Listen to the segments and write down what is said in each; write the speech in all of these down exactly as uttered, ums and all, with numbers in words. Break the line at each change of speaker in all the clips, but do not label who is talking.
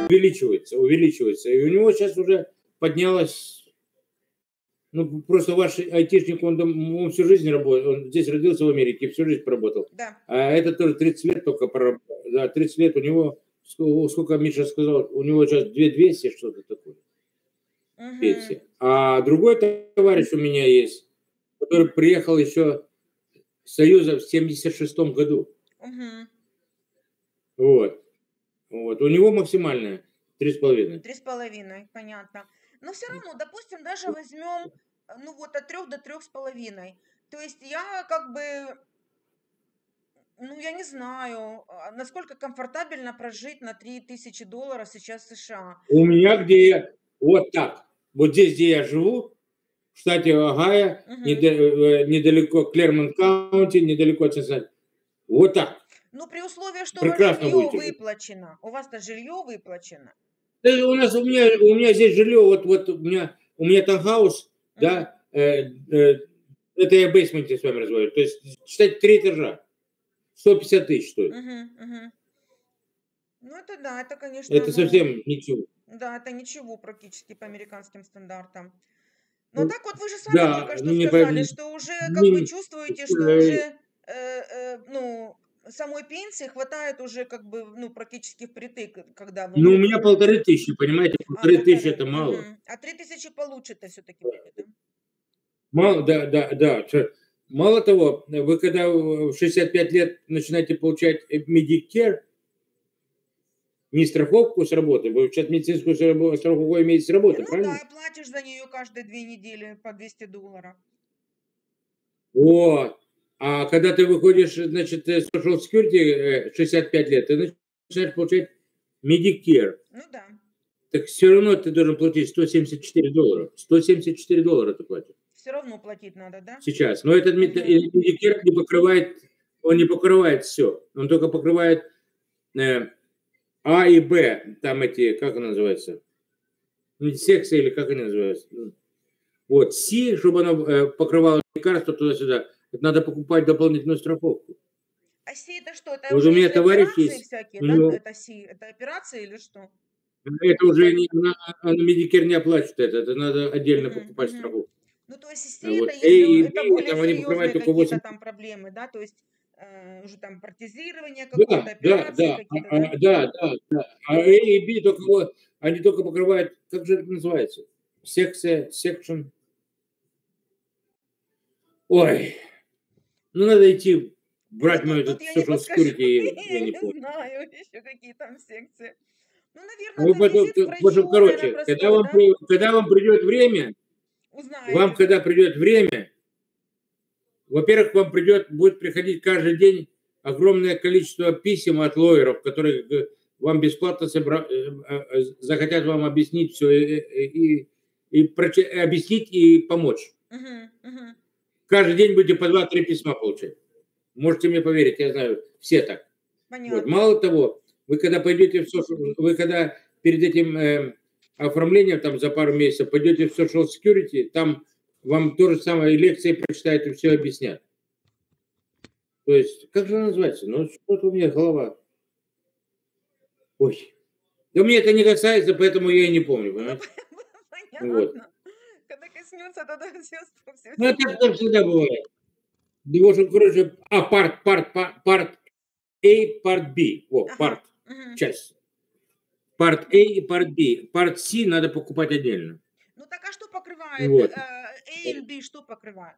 увеличивается, увеличивается. И у него сейчас уже поднялось, ну, просто ваш айтишник, он, он всю жизнь работал, он здесь родился в Америке, всю жизнь поработал.
Да.
А это тоже тридцать лет только проработал. Да, тридцать лет у него, сколько Миша сказал, у него сейчас две тысячи двести, что-то такое.
Угу.
Пенсия. А другой товарищ у меня есть, который приехал еще с Союза в семьдесят шестом году.
Угу.
Вот. Вот. У него максимальная три с половиной.
Три с половиной, понятно. Но все равно, допустим, даже возьмем, ну вот от трех до трех с половиной. То есть я как бы, ну я не знаю, насколько комфортабельно прожить на три тысячи долларов сейчас в США.
У меня, где я, вот так, вот здесь, где я живу, в штате Огайо,
Угу.
недалеко Клермонт-Каунти, недалеко от Cincinnati. Вот так.
Ну, при условии, что
Прекрасно
у вас жилье
будете.
выплачено. У вас-то жилье выплачено.
Да, у нас, у меня, у меня здесь жилье, вот, вот у меня, у меня таунхаус, угу. Да, э, э, это я в бейсменте с вами разговариваю, то есть, считайте, три этажа, сто пятьдесят тысяч стоит.
Угу, угу. Ну, это да, это, конечно...
Это
ну,
совсем ничего.
Да, это ничего практически по американским стандартам. Но
Ну,
так вот вы же сами
да,
только что
ну, не
сказали,
по...
что уже как
не,
бы чувствуете, что уже, э, э, ну, самой пенсии хватает уже как бы, ну, практически впритык, когда вы...
Ну, у меня полторы тысячи, понимаете, полторы,
а,
тысячи это мало.
Угу. А три тысячи получше-то все-таки будет, да?
Мало, да, да, да. Мало того, вы когда в шестьдесят пять лет начинаете получать Medicare, не страховку с работы, вы сейчас медицинскую страховку имеете с работы,
ну,
правильно?
Да, платишь за нее каждые две недели по двести долларов.
Вот. А когда ты выходишь, значит, с Social Security шестьдесят пять лет, ты начинаешь получать Medicare.
Ну да.
Так все равно ты должен платить сто семьдесят четыре доллара. сто семьдесят четыре доллара ты платишь.
Все равно платить надо, да?
Сейчас. Но этот Medicare не покрывает, он не покрывает все. Он только покрывает э, А и Б, там эти, как она называется? Секция или как они называются? Вот, С, чтобы она э, покрывала лекарства туда-сюда, это надо покупать дополнительную страховку.
А С это что? Это
вот
уже
у меня товарищ
операции
есть,
всякие,
у
да?
него...
Это С, это операции или что?
Это уже не, на, на Medicare не оплачивает это, это надо отдельно
Угу,
покупать
угу.
страховку.
Ну, то есть, С
Вот.
это если это
B,
более
там они
серьезные
только
какие-то
восемь...
там проблемы, да? То есть, э, уже там протезирование
Да,
какое-то,
да,
операции
да,
какие-то,
а,
да?
а, да, да, да. А A и B только вот, они только покрывают, как же это называется? Секция, section. Ой, ну надо идти брать
Ну,
мою
тут
этот
я не
social
подскажу,
security, я
я
не
не
помню.
знаю еще какие там секции. Ну, наверное,
Вы
это
потом,
визит к
потом,
врачу, наверное,
короче, когда
простой,
вам,
да?
при- когда вам придет время,
Узнаете,
вам
да?
когда придет время, во-первых, вам придет, будет приходить каждый день огромное количество писем от лоеров, которые г- вам бесплатно собра- э, э, захотят вам объяснить все и, и, и проче- и объяснить и помочь.
Угу, угу.
Каждый день будете по два-три письма получать. Можете мне поверить, я знаю, все так.
Понятно.
Вот. Мало того, вы когда пойдете в social, вы когда перед этим э, оформлением там за пару месяцев пойдете в Social Security, там вам то же самое лекции прочитают и все объяснят. То есть, как же она называется? Ну, что-то у меня голова. Ой. Да мне это не касается, поэтому я и не помню, понимаете?
Понятно.
Вот.
Когда коснется, тогда все, все,
Ну, это как всегда бывает. Его же, короче, а, парт, парт, парт, парт A, парт B. О,
Ага.
парт,
Угу.
часть. Парт A и парт B. Парт C надо покупать отдельно.
Ну, так а что покрывает?
Вот.
э, A и B что покрывает?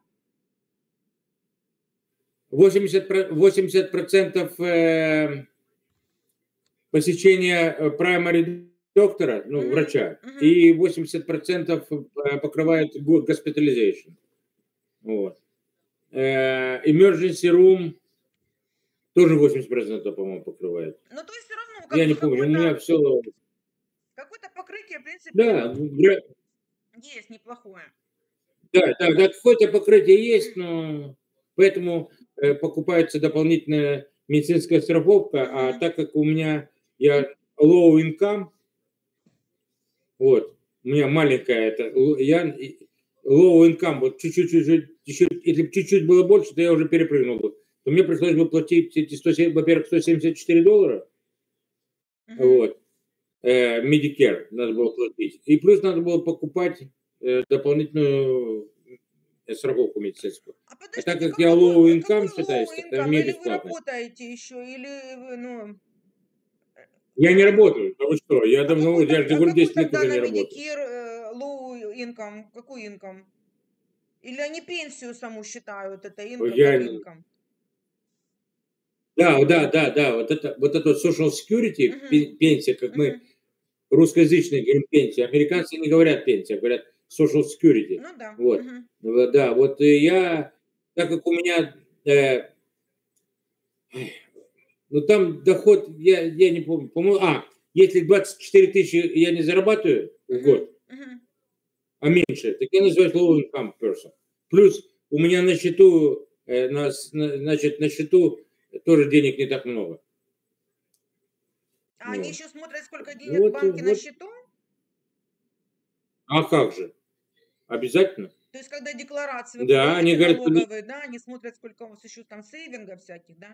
восемьдесят процентов э, посещения primary доктора, ну,
Мгм,
врача,
мгм.
и восемьдесят процентов э, покрывает госпитализation. Вот. Э, emergency room тоже восемьдесят процентов, по-моему, покрывает.
Ну, то есть все равно как
Я
бы
не помню, у меня
какое-то,
все...
какое-то покрытие, в принципе,
Да, гра-
есть неплохое.
да, да, да, какое-то покрытие есть, но поэтому э, покупается дополнительная медицинская страховка, а
Мгм.
так как у меня я low income, вот, у меня маленькая это, л- я и- low income, вот чуть-чуть, чуть-чуть, чуть-чуть, если бы чуть-чуть было больше, то я уже перепрыгнул бы, то мне пришлось бы платить эти сто семь, во-первых, сто семьдесят четыре доллара,
Мгм.
вот, э, Medicare надо было платить. И плюс надо было покупать э, дополнительную э, страховку медицинскую.
А
А так
подождите,
как я
какой
low
вы,
income
какой low
считаюсь, это
income?
мне
Или вы
бесплатно.
работаете еще, или вы, ну...
Я не работаю, а вы что? Я
А
давно,
какой,
я
тог-
же
а
говорю,
какой
десять лет
тогда
уже
на
не работаю.
Medicare э, low income? Какой income? Или они пенсию саму считают, это income,
Я...
как income?
Да, да, да, да, вот это вот это вот social security,
Мгм,
пен- пенсия, как мы
мгм.
русскоязычные говорим пенсия, американцы не говорят пенсия, говорят social security.
Ну да.
Вот.
Мгм.
Вот, да, вот и я, так как у меня, э, ну там доход, я, я не помню, по-моему, а, если двадцать четыре тысячи я не зарабатываю в
Мгм,
год,
мгм.
а меньше, так я называюсь low income person. Плюс у меня на счету, э, на, с- на- значит, на счету тоже денег не так много.
А они
Вот.
еще смотрят, сколько
Ну
денег в
вот, э,
банке на
вот,
счету?
а как же? Обязательно?
То есть, когда декларацию вы
Да, они
подаете
говорят, подожди,
налоговые, да, они смотрят, сколько у вас еще там сейвингов всяких, да?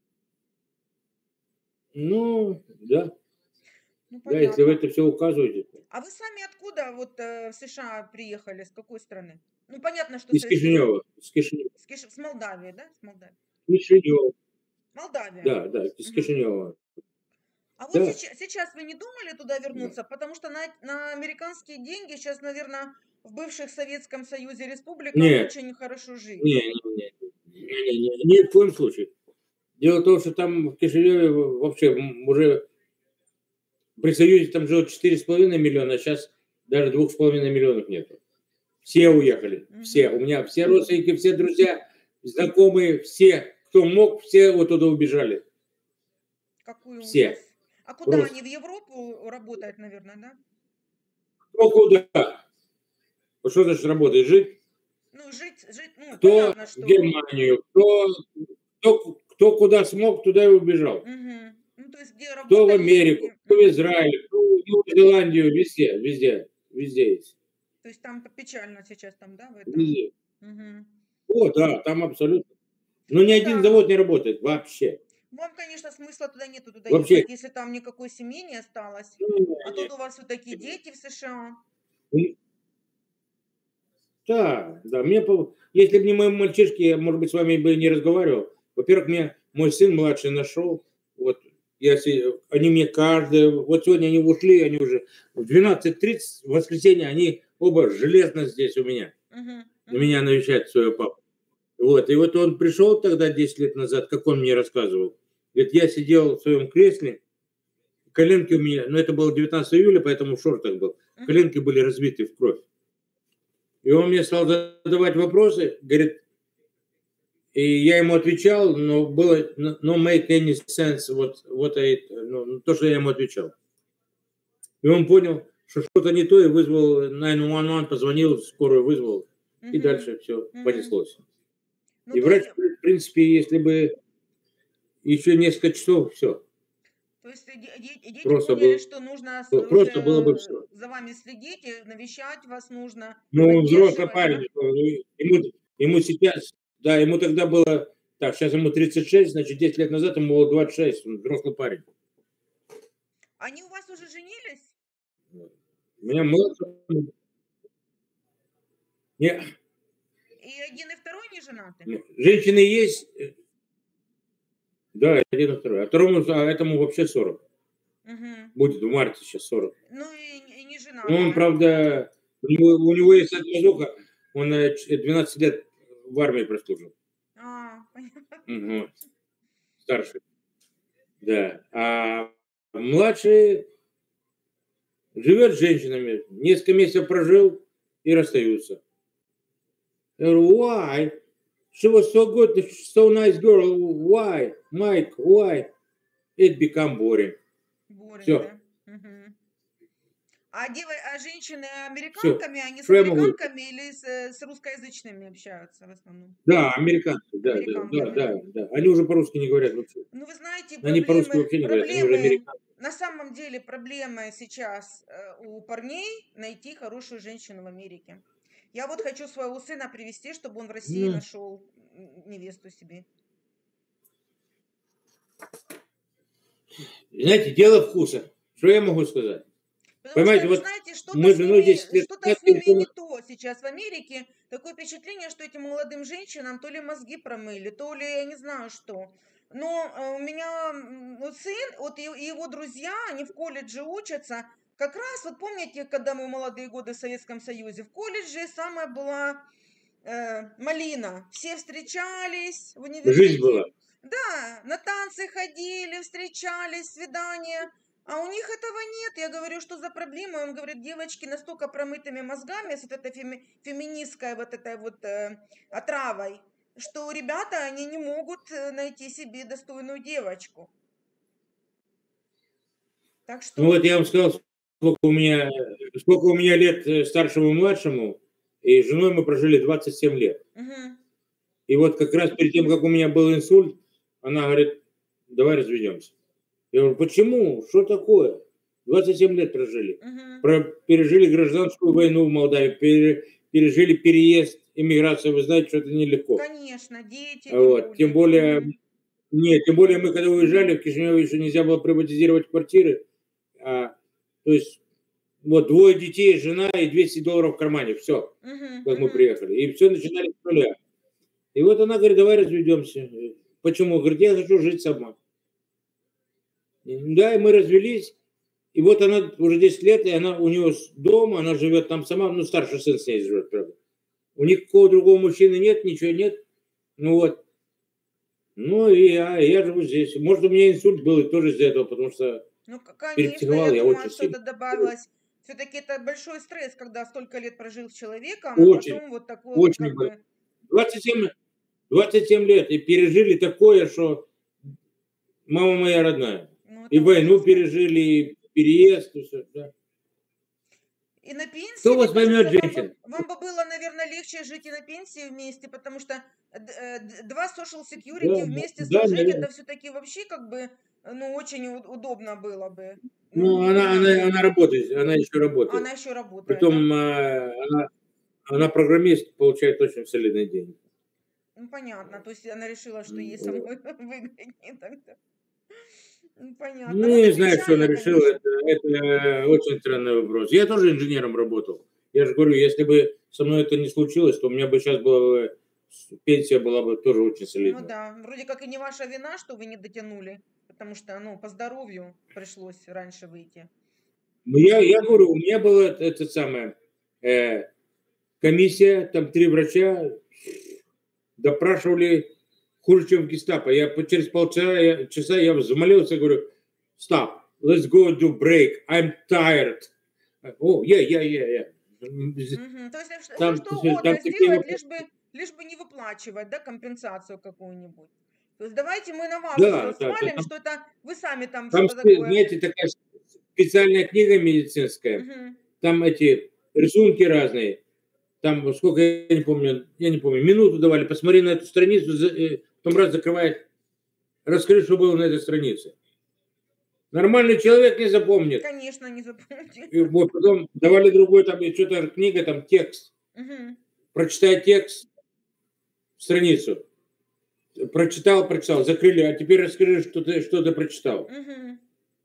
ну, да,
Ну,
да, если вы
понятно.
это все указываете.
А вы сами откуда вот э, в США приехали? С какой страны? Ну, понятно, что
Из
со- с,
Кишинева, из Кишинева,
с Киш- с Молдавии, да? С Молдавии.
Кишинева,
Молдавия.
да, да, из
Мгм.
Кишинева,
А вот
да,
сейчас, сейчас вы не думали туда
да.
вернуться? Потому что на, на американские деньги сейчас, наверное, в бывших Советском Союзе республиках
Не,
очень хорошо жить.
не, не, не, не, не, не, ни в коем случае. Дело в том, что там в Кишиневе вообще м, уже при Союзе там жило четыре с половиной миллиона, а сейчас даже двух с половиной миллионов нету. Все уехали, все. У
Мгм.
меня все родственники, все друзья, знакомые, все, кто мог, все вот туда убежали.
Какой ужас.
Все.
А куда
Просто.
они? В Европу работают, наверное, да?
Кто куда? Вот что значит работать? Жить?
Ну, жить, жить, ну,
Кто
понятно,
в
что...
Германию, кто, кто, кто куда смог, туда и убежал.
Мгм. Ну, то есть, где
Кто в
работали и
Америку,
где...
кто в
Мгм.
Израиль, кто в Новую Зеландию, везде, везде, везде есть.
То есть, там печально сейчас там, да, в этом?
Везде.
Мгм.
О, да, там абсолютно. Но ни
Ну,
один
да.
завод не работает вообще.
Вам, конечно, смысла туда нету туда
Вообще.
ехать, если там никакой семьи не осталось.
Ну,
А тут у вас вот такие дети в США.
не- Да, да. Мне, по- если бы не мои мальчишки, я, может быть, с вами бы и не разговаривал. Во-первых, мне мой сын младший нашел. Вот я, се- они мне каждый, вот сегодня они ушли, они уже в двенадцать тридцать в воскресенье, они оба железно здесь у меня.
Мгм,
На
мгм,
меня навещать своего папу. Вот, и вот он пришел тогда десять лет назад, как он мне рассказывал. Говорит, я сидел в своем кресле, коленки у меня, ну это было девятнадцатого июля, поэтому в шортах был,
мгм.
коленки были разбиты в кровь. И он мне стал задавать вопросы, говорит, и я ему отвечал, но было no make any sense, вот, вот I, ну, то, что я ему отвечал. И он понял, что что-то не то, и вызвал девять один один, позвонил, скорую вызвал, и
Мгм,
дальше все
мгм.
понеслось.
Ну,
И
то есть,
врач, в принципе, если бы еще несколько часов, все,
то есть де- де- дети
просто
поняли,
было,
что нужно с- уже
просто было бы
э,
все.
за вами следить, и навещать вас нужно,
Ну, он взрослый
поддерживать,
парень,
да?
ему, ему сейчас, да, ему тогда было, так, сейчас ему тридцать шесть, значит, десять лет назад ему было двадцать шесть, он взрослый парень.
Они у вас уже женились?
У меня младший, не,
И один, и второй не женаты?
не, женщины есть, э, да, один и второй, а второму, а этому вообще сорок,
Мгм.
будет в марте сейчас сорок.
Ну и, не- и не
Ну, он,
женатые.
правда, у него, у него есть отмазуха, он э, ч- двенадцать лет в армии прослужил.
А, понятно.
Мгм. Старший, да. А младший живет с женщинами, несколько месяцев прожил и расстаются. Я говорю, why? She was so good, so nice girl. Why? Mike, why? It become boring.
Боринг,
Все,
да? Мгм. А, дева- а женщины
все.
американками, они с
Что я могу?
американками или с, э, с русскоязычными общаются в основном?
Да, американцы, да, да, да,
Американками, да?
да, да. Они уже по-русски не говорят вообще.
Ну, вы знаете,
Они по-русски
проблемы,
вообще не говорят, они уже
проблемы,
американцы.
на самом деле проблема сейчас э, у парней найти хорошую женщину в Америке. Я вот хочу своего сына привезти, чтобы он в России
Ну,
нашел м, невесту себе.
знаете, дело вкуса. Что я могу сказать?
Потому что,
Понимаете,
вы
вот
знаете, что-то
мы
с
с женой
ними,
десять лет
что-то
назад
с ними не
переехали.
то сейчас в Америке. Такое впечатление, что этим молодым женщинам то ли мозги промыли, то ли я не знаю что. Но э, у меня м, вот сын, вот и и его друзья, они в колледже учатся. Как раз, вот помните, когда мы в молодые годы в Советском Союзе, в колледже самая была э, малина. Все встречались в
Жизнь была.
университете. Да, на танцы ходили, встречались, свидания. А у них этого нет. Я говорю, что за проблема? Он говорит, девочки настолько промытыми мозгами с вот этой феми- феминистской вот этой вот э, отравой, что ребята, они не могут э, найти себе достойную девочку. Так
Ну вот
что,
я вам сказал, сколько у меня, сколько у меня лет э, старшему и младшему, и с женой мы прожили двадцать семь лет.
мгм,
И вот как раз перед тем, как у меня был инсульт, она говорит, давай разведемся. Я говорю, почему? Что такое? двадцать семь лет прожили.
мгм.
Про, пережили гражданскую войну в Молдавии, пере- пережили переезд, иммиграцию. Вы знаете, что это нелегко.
Конечно, дети,
Вот. Тем
люди.
более,
Мгм.
нет, тем более мы когда уезжали, в Кишиневе еще нельзя было приватизировать квартиры. А, то есть вот двое детей, жена и двести долларов в кармане. Все,
Мгм,
как мы
мгм.
приехали. И все начинали с нуля. И вот она говорит, давай разведемся. Почему? Говорит, я хочу жить сама. Да, и мы развелись. И вот она уже десять лет, и она у нее дом, она живет там сама, ну, старший сын с ней живет, правда. У них никакого другого мужчины нет, ничего нет. Ну вот. Ну и я, и я живу здесь. Может, у меня инсульт был и тоже из-за этого, потому что
Ну, к- конечно,
перепсиховал
я
я
думаю,
очень
что
сильно.
это добавилось. Все-таки это большой стресс, когда столько лет прожил с человеком, а
Очень,
потом вот такое вот
очень
как
был.
бы,
двадцать семь, двадцать семь лет и пережили такое, что мама моя родная.
ну,
И
это
войну
ужасно.
пережили, и переезд, и все. Да.
И на пенсии,
Кто
мне
вас поймет,
кажется, вам бы,
женщин?
вам бы было, наверное, легче жить и на пенсии вместе, потому что э, д- э, д- два social
Да,
security вместе
да,
сложить,
наверное.
это все-таки вообще как бы, э, ну, очень у- удобно было бы.
Ну,
Ну,
она,
меня
она,
бы.
она работает, она еще
Она
работает.
еще работает, да?
Притом э, она, она программист, получает очень солидные деньги.
Ну, понятно. То есть она решила, что ей
М, вот.
самой выгоднее тогда. Ну, понятно.
Ну,
Ну,
не
это
знаю, что она
печально,
решила,
конечно.
это, это очень странный вопрос. Я тоже инженером работал. Я же говорю, если бы со мной это не случилось, то у меня бы сейчас была бы, пенсия была бы тоже очень
Ну
солидная.
да, вроде как и не ваша вина, что вы не дотянули, потому что, ну, по здоровью пришлось раньше выйти.
Ну, я, я говорю, у меня была это самое, э, комиссия, там три врача, допрашивали хуже, чем в гестапо. Я по- через полчаса я, часа я взмолился, говорю, stop, let's go do break, I'm tired. О, я, я, я, я.
Мгм. То есть все
Там,
что
там
угодно
такие
сделать,
вопросы.
лишь бы, лишь бы не выплачивать, да, компенсацию какую-нибудь. То есть давайте мы на вас все
Да, да, да,
свалим,
там,
что это вы сами там
там,
что-то такое.
знаете, такая специальная книга медицинская,
Мгм.
там эти рисунки разные, там сколько, я не помню, я не помню, минуту давали, посмотри на эту страницу, за- э, потом раз закрывает, расскажи, что было на этой странице. Нормальный человек не запомнит.
Конечно, не запомните.
И вот потом давали другой, там что-то книга, там текст.
Мгм.
Прочитай текст, страницу. Прочитал, прочитал, закрыли, а теперь расскажи, что ты, что ты прочитал.
Мгм.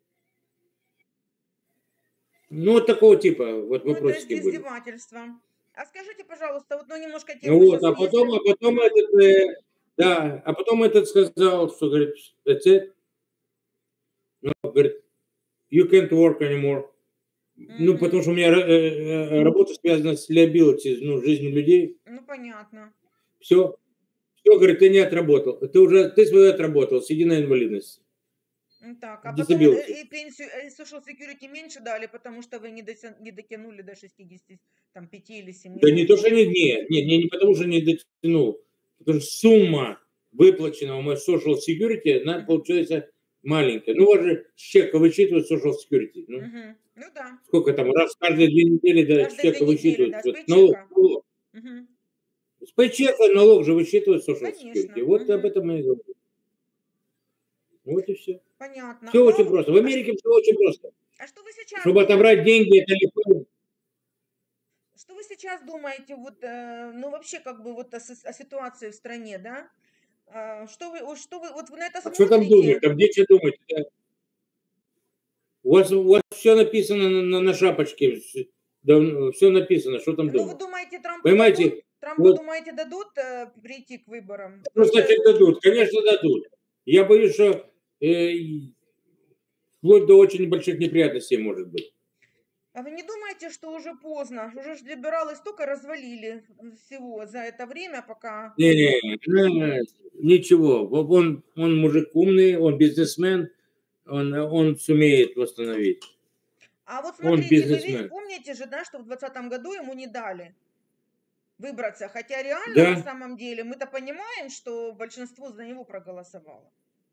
Ну, вот такого типа вот
Ну, это
вопросики
изд-
были.
издевательство. А скажите, пожалуйста, вот ну немножко
Ну
тему
вот,
сейчас
а потом,
сменим.
а потом
Мгм.
этот, э, да, а потом этот сказал, что, говорит, that's it. Ну, говорит, you can't work anymore. Ну,
Мгм.
потому что у меня э, э, работа связана с liability, ну, жизнью людей.
Ну, понятно.
Все, все, говорит, ты не отработал. Ты уже, ты свою отработал, сиди на инвалидности.
Ну, так, а потом
Disability.
э, и пенсию, э, social security меньше дали, потому что вы не, дося- не дотянули до шестидесяти, там, пяти или семи
Да не
лет.
то, что не, не, не, не, не потому что не дотянул. Потому что сумма выплаченного мой social security, она
Мгм.
получается маленькая. Ну, вот же с чека вычитывают social security. Ну,
Мгм. Ну да,
сколько там, раз в каждые две недели, да, с
каждые две
чека
недели,
высчитывают.
да, с
Вот, налог,
пейчека.
налог.
Мгм.
С пейчека налог же высчитывают social security.
Конечно.
Вот об
Мгм.
этом мы и говорим. Вот и все.
Понятно.
Все
Ну,
очень просто. В
а, ш-
Америке все очень просто.
а что вы сейчас
Чтобы
думаете?
отобрать деньги, это легко.
Что вы сейчас думаете, вот, э, ну, вообще, как бы, вот о, сос- о ситуации в стране, да? А, Что вы, вот что вы, вот вы на это
А что там
смотрите?
думать? Там нечего думать. Это У вас, у вас все написано на, на, на шапочке, все написано, что там
Ну,
дома.
вы думаете, Трампу
Понимаете?
дадут, Трампу,
Вот,
думаете, дадут э, прийти к выборам?
что
Просто,
значит дадут? Конечно, дадут. Я боюсь, что э, вплоть до очень больших неприятностей может быть.
а вы не думаете, что уже поздно? Уже ж либералы столько развалили всего за это время, пока...
Не, не, не, ничего. Он, он мужик умный, он бизнесмен, он, он сумеет восстановить.
А вот
Он
смотрите, вы ведь
бизнесмен.
помните же, да, что в двадцатом году ему не дали выбраться, хотя реально на
Да.
самом деле мы-то понимаем, что большинство за него проголосовало.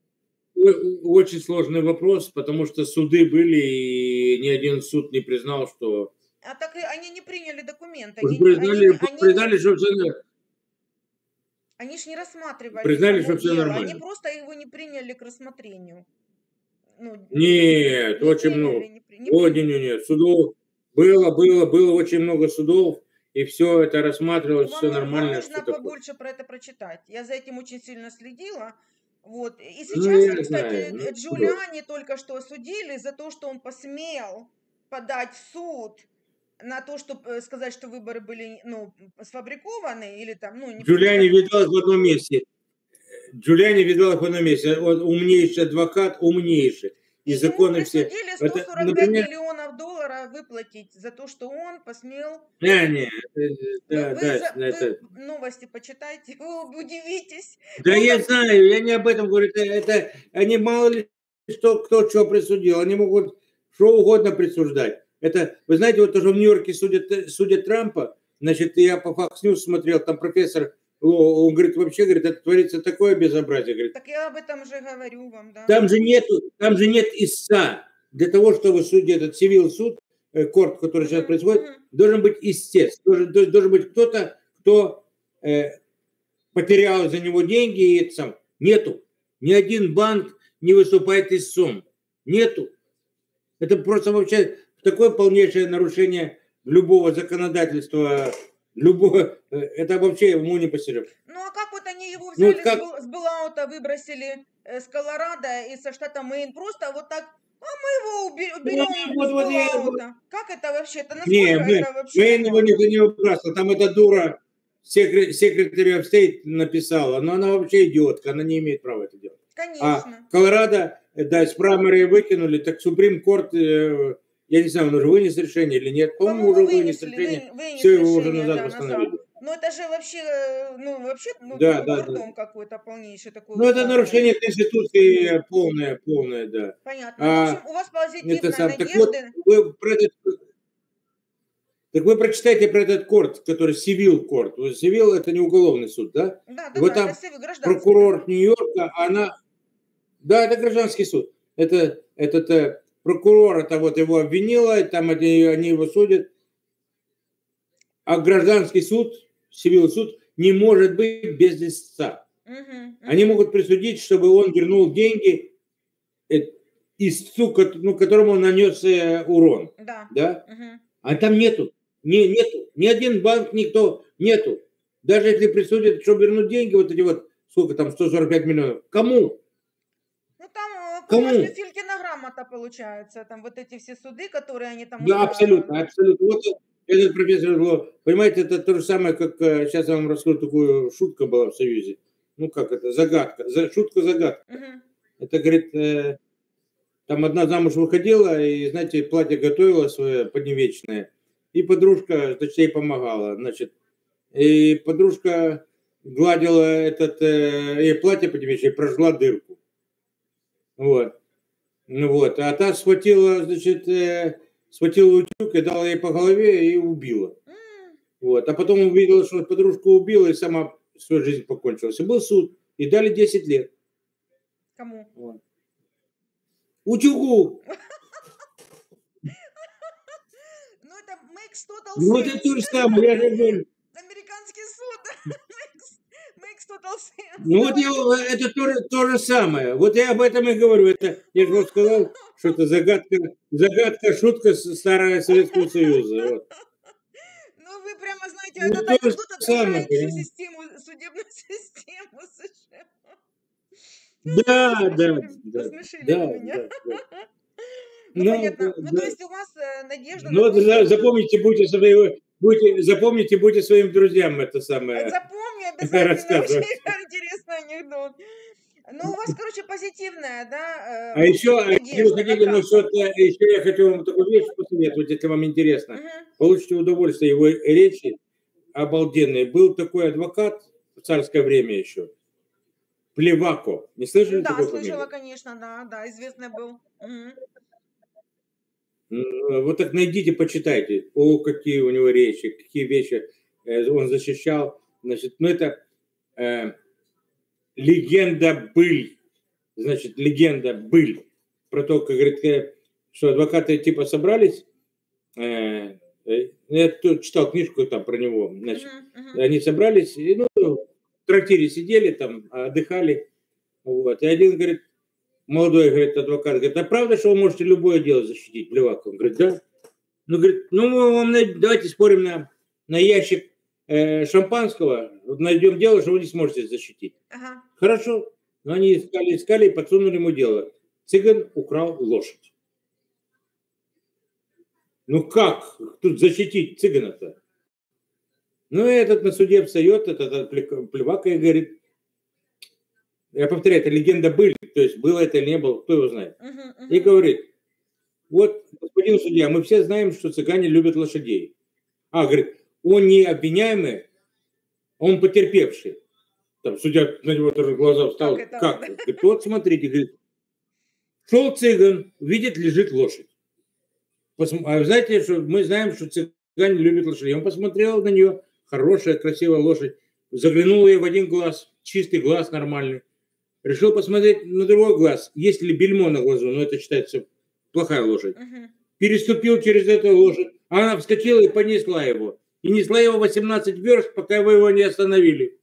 Очень сложный вопрос, потому что суды были, и ни один суд не признал, что...
А так и они не приняли документы,
Уж
они, не-
признали,
они, они,
признали,
не,
что все,
они ж не рассматривали
признали,
само
что все
дело, они
нормально.
просто его не приняли к рассмотрению. Ну,
Нет,
не
очень
приняли,
много.
не, при- не
О,
приняли.
нет, нет, судов было, было, было очень много судов, и все это рассматривалось,
Вам,
все
ну- вам
нормально,
нужно
все такое.
побольше про это прочитать. Я за этим очень сильно следила. Вот. И
Ну,
сейчас,
я
вот, кстати,
знаю. Ну,
э, Джулиани только что осудили за то, что он посмел подать в суд на то, чтобы сказать, что выборы были, ну, сфабрикованы или там, ну, не,
Джулиани
не-
видал в одном месте. Джулиани видал их в одном месте. Он умнейший адвокат, умнейший.
И
И
ему
законы все.
присудили
Это,
сто сорок пять
например,
миллионов долларов выплатить за то, что он посмел...
не, не,
Вы,
да,
вы,
да,
за-
это,
вы новости почитайте, вы удивитесь.
да
Он
я
там-
знаю, я не об этом говорю. Это, это они мало ли что, кто что присудил. Они могут что угодно присуждать. Это, вы знаете, вот тоже в Нью-Йорке судят, судят Трампа. Значит, я по Fox News смотрел, там профессор, он говорит, вообще, говорит, это творится такое безобразие. Говорит,
Так я об этом же говорю вам, да.
там же нету, там же нет истца. Для того, чтобы судить этот цивил суд, корт, который сейчас
Мгм,
происходит,
мгм.
должен быть истец. Должен, должен должен быть кто-то, кто э, потерял за него деньги, и это сам. Нету. Ни один банк не выступает истцом. Нету. Это просто вообще такое полнейшее нарушение любого законодательства, любого, э, это вообще уму непостижимо.
Ну а как вот они его
Ну,
взяли
вот как-
с, Бел- с Белаута, выбросили э, с Колорадо и со штата Мэйн, просто вот так, а мы его уби- уберем
вот-
с
вот я-
Белаута. Как это вообще? Это
Не,
насколько
мы,
это вообще
мы его
нормально?
никто не выбрасывал. Там эта дура секретарь of State написала, но она вообще идиотка, она не имеет права это делать. А
Конечно.
Колорадо, э, да, с праймари выкинули, так Суприм Корт, э, я не знаю, он уже вынес решение или нет. По-моему,
По-моему,
уже вынес
вынесли,
решение.
вы- вынес
Все его уже
решение,
назад
да,
восстановили.
назад. Но это же вообще, э, ну, вообще, ну,
Да,
ду-
да,
дурдом какой-то полнейший такой.
Ну, это
устраивает.
нарушение Конституции полное, полное, да.
Понятно.
А,
В общем, у вас
Это
позитивная
сам. Так вот,
надежда.
вы про этот, так вы прочитайте про этот корт, который Сивил корт. Сивил это не уголовный суд, да?
Да,
И
да,
вот
да,
там
это все гражданский.
прокурор Нью-Йорка, она... Да, это гражданский суд. Это, этот э, прокурор, это вот его обвинила, и там они, они его судят. А гражданский суд, Сивил суд, не может быть без истца.
Мгм, мгм.
Они могут присудить, чтобы он вернул деньги э, истцу, ко- ну, которому он нанес э, урон.
Да.
Да?
Мгм.
А там нету. Не, нету. Ни один банк, никто. Нету. Даже если присудят, чтобы вернуть деньги, вот эти вот, сколько там, сто сорок пять миллионов. Кому?
Ну там э,
Кому?
полностью Филькина грамота получается, там вот эти все суды, которые они там
Да,
устраивают.
абсолютно, абсолютно. Вот этот профессор Гло, понимаете, это то же самое, как э, сейчас я вам расскажу, такую шутка была в Союзе. Ну как это, загадка, за, шутка-загадка.
Мгм.
Это, говорит, э, там одна замуж выходила, и, знаете, платье готовила свое подневечное, и подружка, значит, ей помогала, значит, и подружка гладила этот, э, ей платье подневечное, и прожгла дырку. Вот. Ну вот, а та схватила, значит, э, схватила утюг и дала ей по голове и убила.
М,
Вот. А потом увидела, что подружку убила и сама свою жизнь покончила. И был суд, и дали десять лет.
Кому?
Вот. Утюгу.
Ну это makes total
Ну это
sense.
то же самое, я же говорю.
Американский суд. makes, makes total sense.
Ну вот я, это то, же- то же самое. Вот я об этом и говорю. Это, я же вам сказал, что это загадка, загадка, шутка с- старого Советского Союза. Вот.
Ну вы прямо знаете,
Ну,
этот
то же
анекдот
самое,
отражает всю
понимаете?
систему, судебную систему США.
Да, да,
Посмешили,
да,
посмешили
да,
вы меня.
да, да.
Ну,
Ну,
понятно.
да,
Ну,
да.
то есть у вас э, надежда на
Ну,
то,
за-
что...
запомните, будьте, свои- будьте, запомните, будьте своим друзьям это
Э,
самое
Запомни обязательно, очень
рассказывать.
интересный анекдот. Ну, у вас, короче, позитивная, да,
А
э,
еще, а если вы
надежда на
хотите, насчет,
Трампа.
э, еще я хочу вам такую вещь посоветовать, если вам интересно.
Мгм.
Получите удовольствие его речи обалденные. Был такой адвокат в царское время еще, Плевако. Не слышали
Да,
такой
слышала,
фамилии?
конечно, да, да, известный был. Мгм.
М, Вот так найдите, почитайте. О, какие у него речи, какие вещи э, он защищал. Значит, ну это э, легенда быль. Значит, легенда быль. Про то, как говорит, э, что адвокаты типа собрались. э, э, Я тут читал книжку там про него. Значит,
Мгм. Мгм.
они собрались, и, ну, в трактире сидели, там, отдыхали. Вот. И один говорит, молодой, говорит, адвокат, говорит, а правда, что вы можете любое дело защитить, Плевак? Он говорит, да. Ну, говорит, ну, мы вам най- давайте спорим на, на ящик э, шампанского, вот найдем дело, что вы не сможете защитить.
Ага.
Хорошо. Но они искали, искали и подсунули ему дело. Цыган украл лошадь. Ну как тут защитить цыгана-то? Ну, и этот на суде встает, этот, этот Пле- Плевака и говорит, я повторяю, это легенда быль, то есть было это или не было, кто его знает.
Мгм.
И
Мгм.
говорит, вот, господин судья, мы все знаем, что цыгане любят лошадей. А, говорит, он не обвиняемый, он потерпевший. Там судья на него тоже глаза
Как
встал.
это?
Как? Говорит, вот смотрите, говорит, шел цыган, видит, лежит лошадь. Посм- А вы знаете, что мы знаем, что цыгане любят лошадей. Он посмотрел на нее, хорошая, красивая лошадь, заглянул ей в один глаз, чистый глаз нормальный. Решил посмотреть на другой глаз, есть ли бельмо на глазу, но это считается плохая лошадь.
Мгм.
Переступил через эту лошадь, а она вскочила и понесла его. И несла его восемнадцать верст, пока вы его не остановили.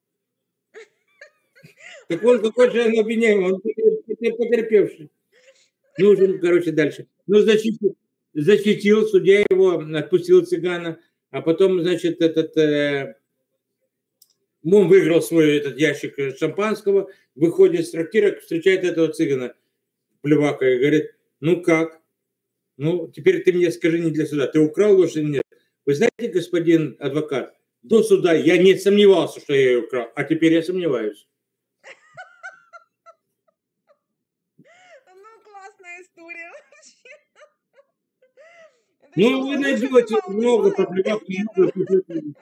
Так он какой же он обвиняемый, он потерпевший. Ну, уже, короче, дальше. Ну, защитил, защитил, судья его отпустил цыгана, а потом, значит, этот, э, он выиграл свой этот ящик шампанского, выходит из трактира, встречает этого цыгана, Плевака, и говорит, ну как? Ну, теперь ты мне скажи не для суда, ты украл лошадь или нет? Вы знаете, господин адвокат, до суда я не сомневался, что я ее украл, а теперь я сомневаюсь.
Ну, классная история вообще. Это
Ну,
что,
вы
лошадь
найдете
упала,
много
упала
про
его
Плевака,
бедную.
много.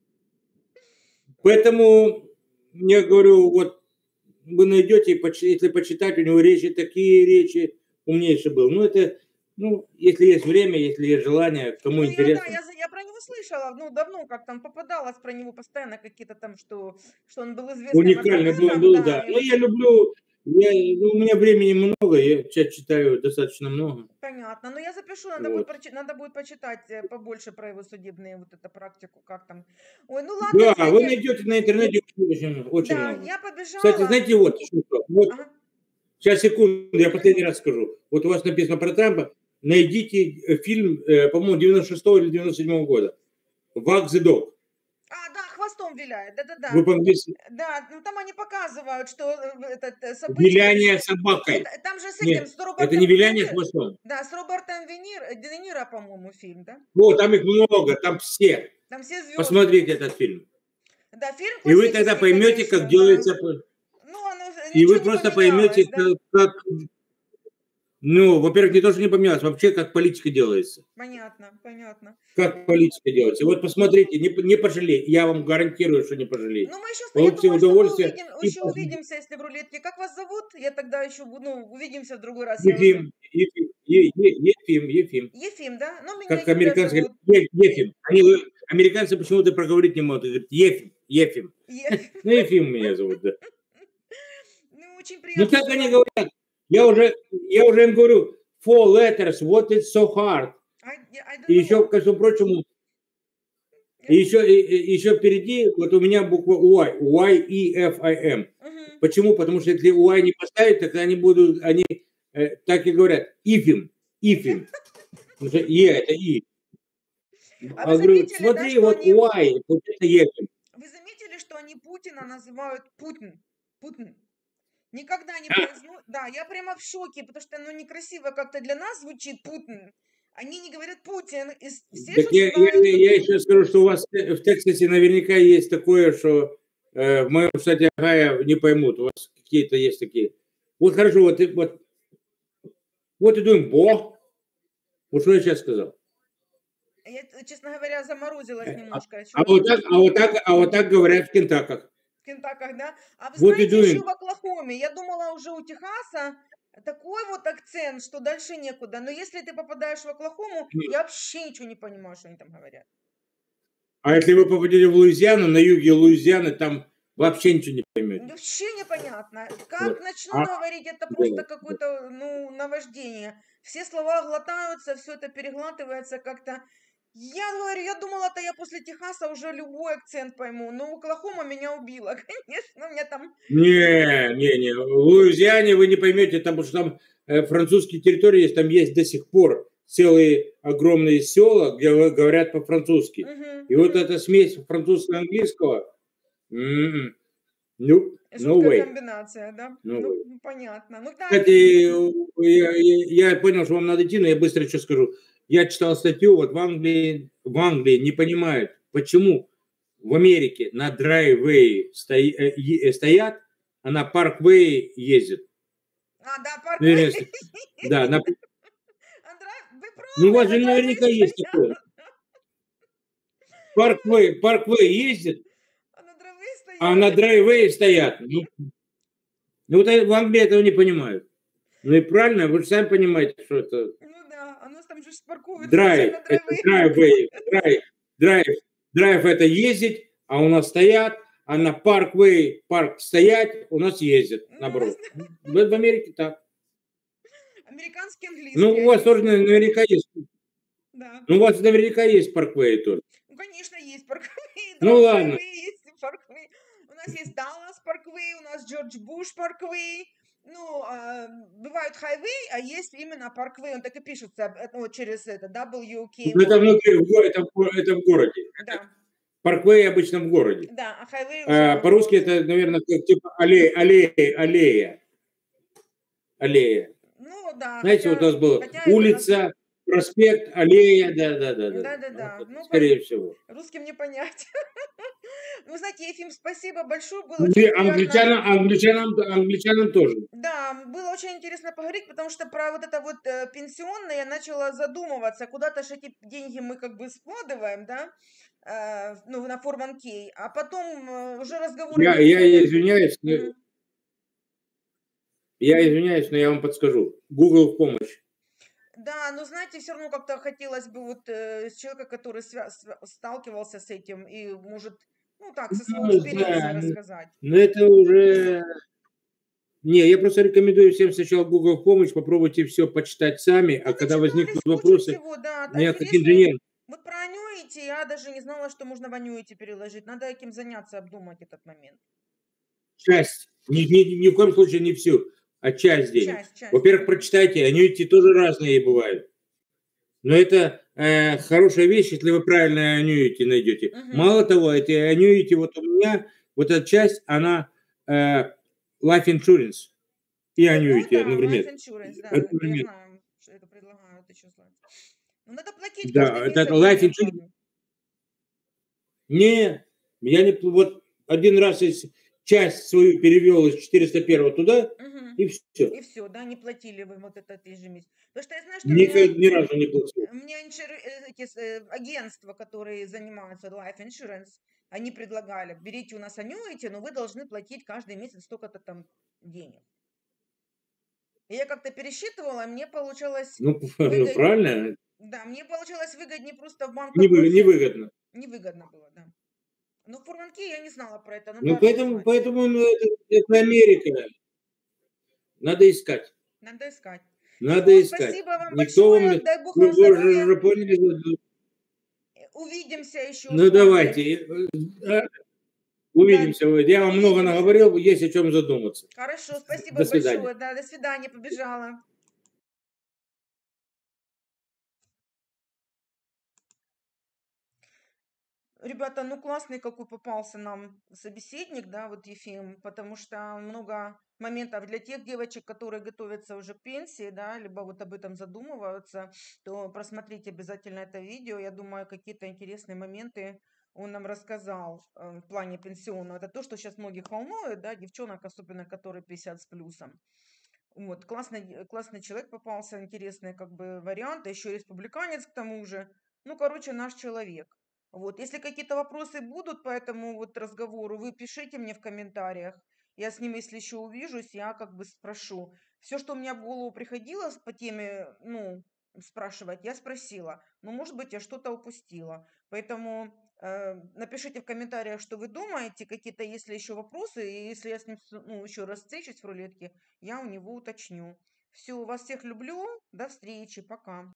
Поэтому я говорю, вот вы найдете, если почитать, у него речи, такие речи умнейшие был. Ну, это, ну, если есть время, если есть желание, кому
Ну, я, да,
интересно.
я, за- я про него слышала, ну, давно, как там попадалось про него постоянно какие-то там, что, что он был известным
Уникальный был,
адвокатом,
был,
да,
да.
и
Но я
очень
люблю, я, ну, у меня времени много, я сейчас читаю достаточно много.
понятно. Но я запишу, надо будет,
Вот.
прочи- надо будет почитать э, побольше про его судебные вот эту практику, как там. Ой, ну ладно,
Да, вы
извини.
найдете на интернете очень, очень
Да,
много.
я
Кстати,
побежала.
знаете, вот, еще что, вот,
Ага.
сейчас, секунду, я последний раз скажу. Вот у вас написано про Трампа, найдите э, фильм, э, по-моему, девяносто шестого или девяносто седьмого года. Wag the Dog.
А, да, хвостом виляет,
Вы
да-да-да.
по-английски
Да, ну там они показывают, что э, в- этот э, событие.
виляние собакой.
Это, там же с этим,
Нет,
с
это не
Робертом Де
виляние
Ниро.
хвостом.
Да, с Робертом Венир, э, Де Ниро, по-моему, фильм, да?
Вот, там их много, там все.
Там все звезды.
Посмотрите этот фильм.
Да, фильм
И вы тогда
классический,
поймете, как
конечно, да.
делается,
Ну, оно же-
и
ничего
вы
не
просто
поменялось,
поймете,
да?
как, как ну, во-первых, не то, что не поменялось, вообще, как политика делается.
Понятно, понятно.
Как политика делается. И вот посмотрите, не, не пожалеете. Я вам гарантирую, что не пожалеете.
Ну, мы еще, я
Получите
думаю, что мы
удовольствие
увидим,
и
еще
пожалеете.
увидимся, если в рулетке. Как вас зовут? Я тогда еще, буду- ну, увидимся в другой раз. Я уже...
Ефим, Ефим, Е- Е- Ефим, Ефим.
Ефим, да? Ну, меня
Как
Юля
американцы
зовут.
говорят, Е- Ефим. Они, говорят, американцы почему-то проговорить не могут. Говорят, Ефим, Ефим.
Ефим.
Ну, Ефим меня зовут, да.
Ну, очень
Ну,
приятно
так
с
они
вами.
говорят. Я уже, я уже им говорю, four letters, what is so hard?
I, yeah, I don't
И еще,
know.
ко всему прочему, и
Я-
еще, и- и- еще впереди, вот у меня буква Y, Y, E, F, I, M.
Мгм.
Почему? Потому что если Y не поставить, тогда они будут, они э, так и говорят, ифим, ифим. Потому что E это И.
А
А
вы
говорю,
заметили, да,
смотри,
что
вот
они...
Y, вот это Ефим.
Вы заметили, что они Путина называют Путин? Путин. Никогда не
А,
произносят. Да, я прямо в шоке, потому что, ну, некрасиво как-то для нас звучит Путин. Они не говорят Путин, и с- все
так
же
я, я,
знают, как
я еще скажу, что у вас в Тексасе наверняка есть такое, что э, в моем штате Огайо не поймут. У вас какие-то есть такие. Вот хорошо, вот, и- вот, вот и думаем, бо. Вот что я сейчас сказал.
я, э, честно говоря, заморозилась
А,
немножко,
а
что
вот так, а вот так, а вот так говорят в Кентаках.
в Кентаках, да? А вы
Вот и
знаете, еще
думаем.
в Оклахоме. Я думала, уже у Техаса такой вот акцент, что дальше некуда. Но если ты попадаешь в Оклахому, я вообще ничего не понимаю, что они там говорят.
А если вы попадете в Луизиану, на юге Луизианы, там вообще ничего не поймете.
Вообще непонятно. Как
Вот.
начнут
А,
говорить, это
да,
просто
да.
какое-то, ну, наваждение. Все слова глотаются, все это переглатывается как-то. Я говорю, я думала-то я после Техаса уже любой акцент пойму, но Оклахома меня убила, конечно, у меня там...
Не, не, не. В Луизиане вы не поймете, потому что там э, французские территории есть, там есть до сих пор целые огромные села, где вы- говорят по-французски.
Мгм,
И вот
мгм.
эта смесь французского и английского, м-м, no, no
Жуткая
way,
комбинация, да?
no
Ну,
way.
понятно. Ну да, это...
Кстати, я, я- я понял, что вам надо идти, но я быстро что скажу. Я читал статью, вот в Англии, в Англии не понимают, почему в Америке на драйвее стои- э, е- э, стоят, а на парквее ездят.
А, да,
Ну, или
парквей.
если- да, на-
А драйв- Вы
ну у
правы,
вас
на
же
драйве
наверняка есть
стоят.
такое. Парквей, парквей ездит,
А на драйве
а
стоят.
на драйвее стоят. Ну, ну вот в Англии этого не понимают. Ну и правильно, вы же сами понимаете, что это
Ну да, а у нас там же паркуются все
драйв,
на
это
драйве.
драйвей, драйв, драйв, драйв это ездить, а у нас стоят, а на парквей, парк стоять, у нас ездят,
Ну, у нас
наоборот. В, в Америке так.
американский
Ну,
английский
у вас
они.
тоже наверняка есть.
Да.
Ну, у вас наверняка есть парквей тоже.
Ну, конечно, есть парквей,
Ну,
драйв-
ладно.
драйвей, есть парквей. У нас есть Даллас парквей, у нас Джордж Буш парквей. Ну, а, бывают хайвей, а есть именно парквей. Он так и пишется, э, ну, через это, W K
Ну, это
Y.
внутри, в го- это, в го- это в городе.
Да,
Парквей обычно в городе.
да, а хайвей уже
А, по-русски
наоборот.
это, наверное, как типа аллея, аллея, аллея, аллея.
Ну, да,
Знаете, вот у
хотя,
нас было
хотя это нас...
улица, проспект, аллея, да, да, да, да. Ну,
Да-да-да,
вот,
ну, по-
скорее всего.
русским не понять. Ну, знаете, Ефим, спасибо большое, было
Или
очень приятно.
англичанам, англичанам, англичанам тоже.
Да, было очень интересно поговорить, потому что про вот это вот э, пенсионное я начала задумываться, куда-то же эти деньги мы как бы складываем, да, э, ну, на фор ван кей, а потом э, уже разговоры
Я,
не
я
входят.
извиняюсь, но-
Мгм.
я извиняюсь, но я вам подскажу. Google в помощь.
Да, но знаете, все равно как-то хотелось бы вот э, с человека, который свя- свя- сталкивался с этим и может, ну так, со своего
Ну,
экспириенса
да,
рассказать.
но это уже... Не, я просто рекомендую всем сначала Google в помощь, попробуйте все почитать сами,
Ну,
а когда
начитались
возникнут
кучу
вопросы,
всего, да,
я как
интереснее.
инженер,
Вот про анюити я даже не знала, что можно в анюити переложить. Надо этим заняться, обдумать этот момент.
часть, ни, ни- ни в коем случае не всю, а часть денег.
Часть, часть.
Во-первых,
Мгм.
прочитайте, они эти тоже разные бывают. Но это э, хорошая вещь, если вы правильно аннуити найдете.
Мгм.
Мало того, эти аннуити, вот у меня, вот эта часть, она э, life insurance и
О, о,
аннуити
да, life
одновременно.
insurance, да, это я
Одновременно.
знаю, что это предлагают еще слать. Но надо платить каждый
Да, это
месяц за
life
нее
insurance.
вклады.
Не, я не, вот один раз из- часть свою перевел из четыреста первого туда,
Мгм.
и все.
И все, да, не платили вы вот этот ежемесяц. Потому что я знаю, что у
Ни,
меня,
ни разу не платил.
у меня иншур- э, эти, с- э, агентства, которые занимаются life insurance, они предлагали, берите у нас аннуити, но вы должны платить каждый месяц столько-то там денег. И я как-то пересчитывала, мне получалось
Ну, ну,
выгоднее.
правильно,
Да, мне получалось выгоднее просто в банк
не вы-
попросить.
невыгодно.
Невыгодно было, да. Но в форванке я не знала про это,
Ну,
надо
поэтому,
узнать.
поэтому ну, это, это Америка. Надо искать.
Надо искать.
Надо
Все,
искать.
спасибо вам
Никто вам
большое,
не...
дай бог
Вы
вам
уже,
здоровья.
уже поняли?
Увидимся еще
Ну,
с вами.
давайте. э, Увидимся. Я вам много
Увидимся.
наговорил, есть о чем задуматься.
Хорошо, спасибо
До свидания.
большое. Да, до свидания, побежала. Ребята, ну классный какой попался нам собеседник, да, вот Ефим, потому что много моментов для тех девочек, которые готовятся уже к пенсии, да, либо вот об этом задумываются, то просмотрите обязательно это видео. Я думаю, какие-то интересные моменты он нам рассказал э, в плане пенсионного. Это то, что сейчас многих волнует, да, девчонок, особенно которые пятьдесят с плюсом. Вот, классный, классный человек попался, интересный как бы вариант, а еще республиканец к тому же. Ну, короче, наш человек. Вот, если какие-то вопросы будут по этому вот разговору, вы пишите мне в комментариях. Я с ним, если еще увижусь, я как бы спрошу. Все, что у меня в голову приходило по теме, ну, спрашивать, я спросила. Но, может быть, я что-то упустила. Поэтому э, напишите в комментариях, что вы думаете, какие-то, если еще вопросы, и если я с ним, ну, еще раз встречусь в рулетке, я у него уточню. Все, вас всех люблю. До встречи. Пока.